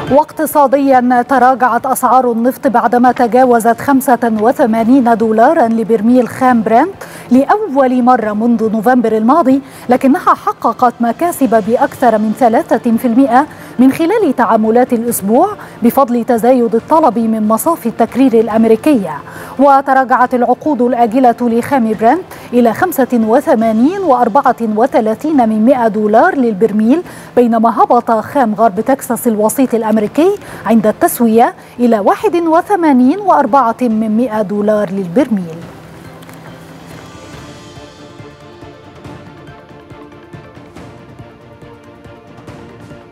واقتصاديا، تراجعت أسعار النفط بعدما تجاوزت 85 دولارا لبرميل خام برنت لأول مرة منذ نوفمبر الماضي، لكنها حققت مكاسب بأكثر من 3% من خلال تعاملات الأسبوع بفضل تزايد الطلب من مصافي التكرير الأمريكية. وتراجعت العقود الآجلة لخام برنت إلى 85.34 دولار للبرميل، بينما هبط خام غرب تكساس الوسيط الأمريكي عند التسوية إلى 81.4 دولار للبرميل.